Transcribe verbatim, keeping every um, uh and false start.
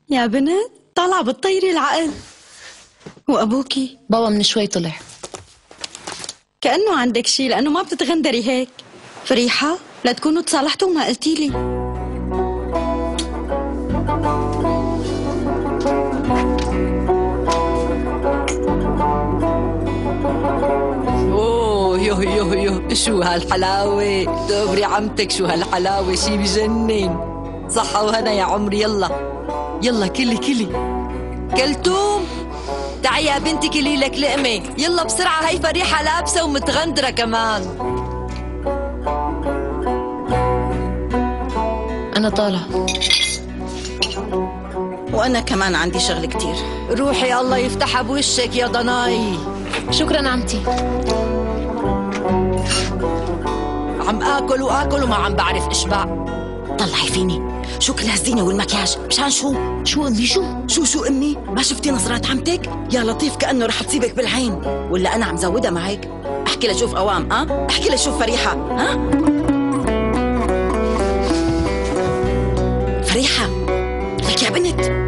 يا بنت طالعة بتطيري العقل. وأبوكي؟ بابا من شوي طلع. كأنه عندك شي لأنه ما بتتغندري هيك. فريحة لا تكونوا تصالحتوا وما قلتيلي. اوه يو يو يو شو هالحلاوة. دبري عمتك شو هالحلاوة، شي بجنن. صحة وهنا يا عمري. يلا يلا كلي كلي. كلتوم تعي يا بنتي كلي لك لقمة. يلا بسرعة، هي فريحة لابسة ومتغندرة كمان. أنا طالعة. وأنا كمان عندي شغل كتير. روحي الله يفتحها بوشك يا ضناي. شكرا عمتي. عم آكل وآكل وما عم بعرف إشبع. طلعي فيني، شو كل هالزينة والمكياج؟ مشان شو؟ شو أمي شو؟ شو شو أمي؟ ما شفتي نظرات عمتك؟ يا لطيف كأنه رح تصيبك بالعين. ولا أنا عم زودها معك؟ احكي لشوف قوام. ها؟ احكي لشوف فريحة. ها؟ فريحة لك يا بنت.